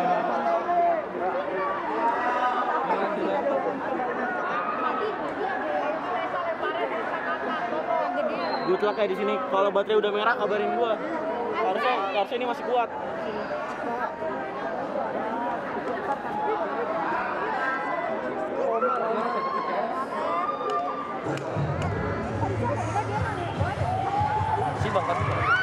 Good luck kayak di sini. Kalau baterai udah merah kabarin gua. Harusnya ini masih kuat. Si banget.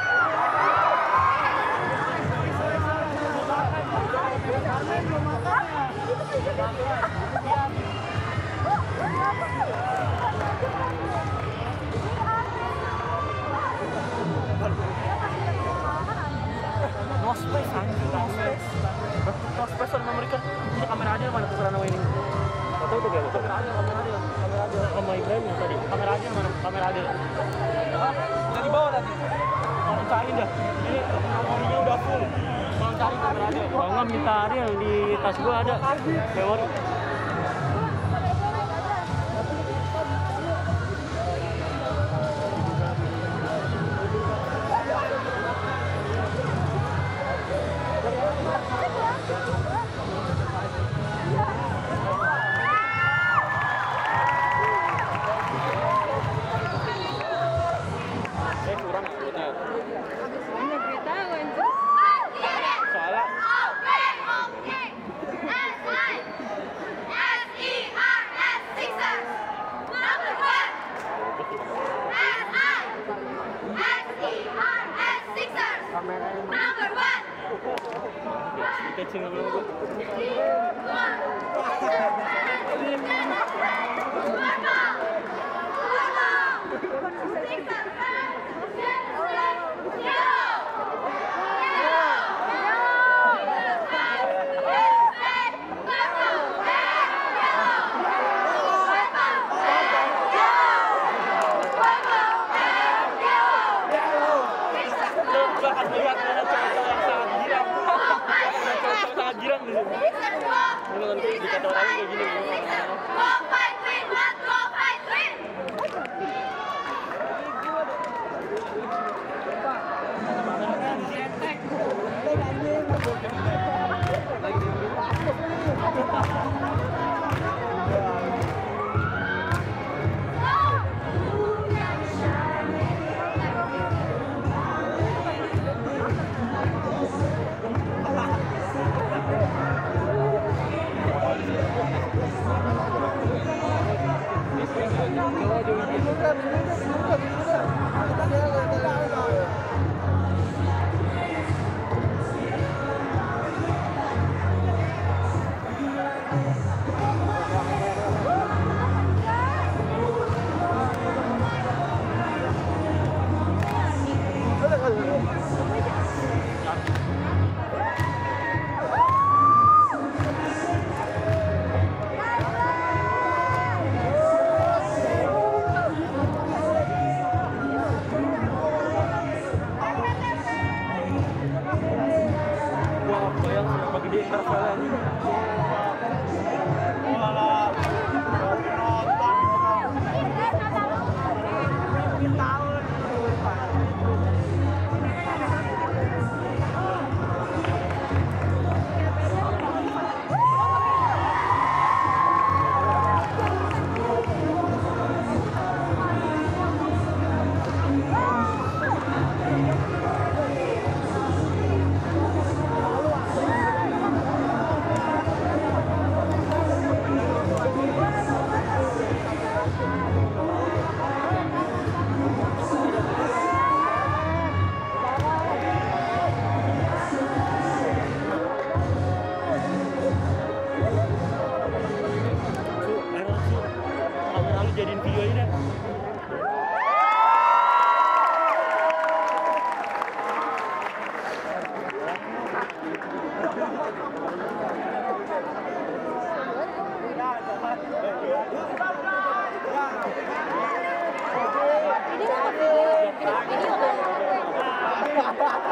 No space anjing, no space. No space sama mereka. Ini kamera aja mana tukeran sama ini. Atau itu kayak kamera aja sama Ibrahim tadi. Kamera aja mana? Kamera aja. Udah di bawah tadi. Mau cari dah. Ini memorinya udah full. Mau cari kamera aja. Kalau nggak minta Ariel di tas gua ada. Memori. Jadiin video ini deh. Ini